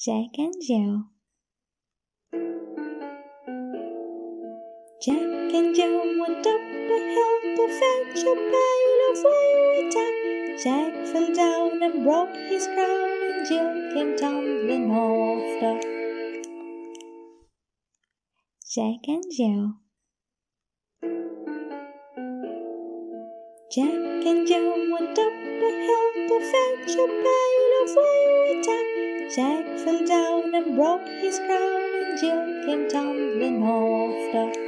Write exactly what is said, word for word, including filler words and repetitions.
Jack and Jill. Jack and Jill went up the hill to fetch a pail of water. Jack fell down and broke his crown, and Jill came tumbling after. Jack and Jill. Jack and Jill went up the hill to fetch a pail of water. Jack fell down and broke his crown, and Jill came tumbling after.